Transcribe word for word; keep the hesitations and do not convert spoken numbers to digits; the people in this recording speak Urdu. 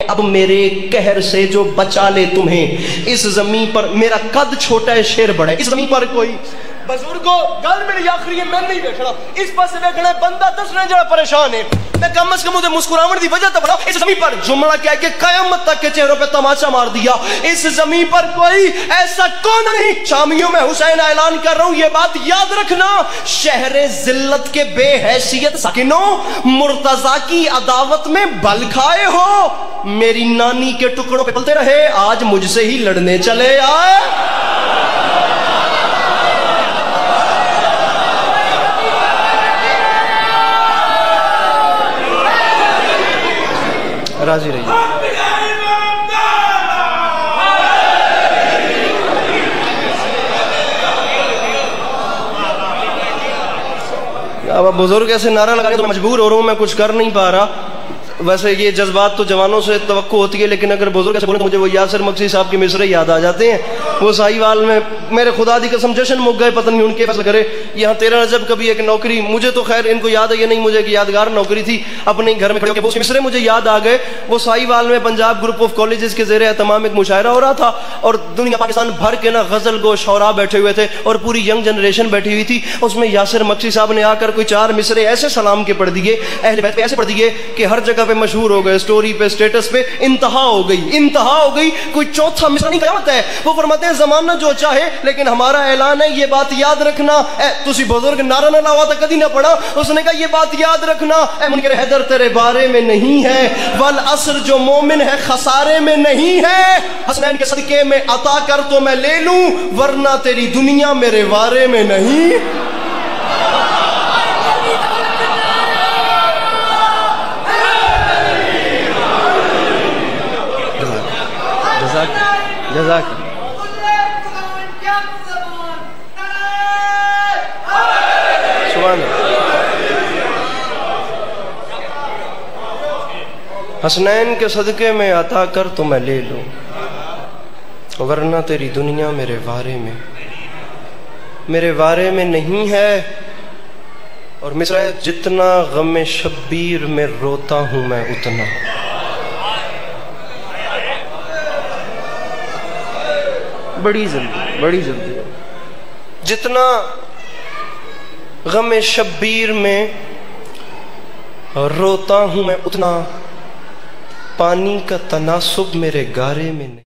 اب میرے قہر سے جو بچا لے تمہیں، اس زمین پر میرا قد چھوٹا ہے شیر بڑا ہے، اس زمین پر کوئی بزرگوں گل میری آخری ہے، میں نہیں دیکھنا اس پاس سے دیکھنا ہے بندہ دسنا جڑا پریشان ہے، میں کم از کم مجھے مسکراون دی وجہ تو بڑا اس زمین پر جملہ کیا ہے کہ قیامت تک کے چہروں پہ تماشا مار دیا، اس زمین پر کوئی ایسا کون نہیں۔ شامیوں میں حسین اعلان کر رہا ہوں یہ بات یاد رکھنا، شہر ذلت کے بے حیثیت ساکنوں، مرتضی کی عداوت میں بل کھائے ہو، میری نانی کے ٹکڑوں پہ پلتے رہے، آج مجھ سے ہی لڑنے چلے آئے۔ راضی رہیے۔ اب بزرگ ایسے نعرہ لگانے تو مجبور ہو رہا ہوں، میں کچھ کر نہیں پا رہا۔ ویسے یہ جذبات تو جوانوں سے توقع ہوتی ہے، لیکن اگر بزرگ ایسے بولیں تو مجھے وہ یاسر مقصی صاحب کے مصرے یاد آ جاتے ہیں۔ وہ ساہیوال میں میرے خدا دی قسم جشن مک گئے، پتہ نہیں ان کے فیصلہ کرے یہاں تیرہ رجب کبھی ایک نوکری، مجھے تو خیر ان کو یاد ہے یہ نہیں، مجھے ایک یادگار نوکری تھی اپنے گھر میں کھڑے ہو کے، وہ مصرے مجھے یاد آ گئے۔ وہ ساہیوال میں پنجاب گروپ آف کالجز کے زیر اہتمام ایک مشاعرہ ہو رہا تھا، اور دنیا پاکستان بھر کے نا غزل گو شعراء بیٹھے ہوئے تھے اور پوری ینگ جنریشن بیٹھی ہوئی تھی۔ اس میں یاسر مقصی صاحب نے آ کر کوئی چار مصرے ایسے سلام کے پڑھ دیے، اہل بیت پہ ایسے پڑھ دیے کہ ہر جگہ پہ مشہور ہو گئے، سٹوری پہ، سٹیٹس پہ، انتہا ہو گئی، انتہا ہو گئی، کوئی چوتھا مصرع نہیں قیامت ہے۔ وہ فرماتے ہیں زمانہ جو چاہے لیکن ہمارا اعلان ہے یہ بات یاد رکھنا، اے تسی بزرگ نعرہ نہ لاوا تو کدی نہ پڑھا، اس نے کہا یہ بات یاد رکھنا، اے منکر حیدر تیرے بارے میں نہیں ہے، والعصر جو مومن ہے خسارے میں نہیں ہے، حسنین کے صدقے میں عطا کر تو میں لے لوں، ورنہ تیری دنیا میرے وارے میں نہیں۔ جزاک سبحان حسنین کے صدقے میں عطا کر تو میں لے لوں، ورنہ تیری دنیا میرے وارے میں میرے وارے میں نہیں ہے۔ اور مصرع جتنا غم شبیر میں روتا ہوں میں اتنا، بڑی جلدی بڑی جلدی جتنا غم شبیر میں روتا ہوں میں اتنا، پانی کا تناسب میرے گارے میں نہیں۔